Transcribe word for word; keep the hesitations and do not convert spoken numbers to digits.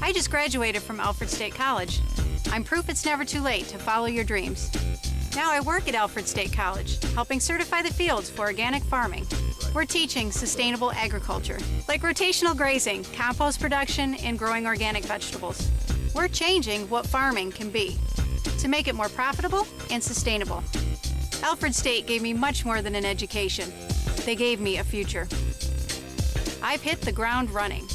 I just graduated from Alfred State College. I'm proof it's never too late to follow your dreams. Now I work at Alfred State College, helping certify the fields for organic farming. We're teaching sustainable agriculture, like rotational grazing, compost production, and growing organic vegetables. We're changing what farming can be to make it more profitable and sustainable. Alfred State gave me much more than an education. They gave me a future. I've hit the ground running.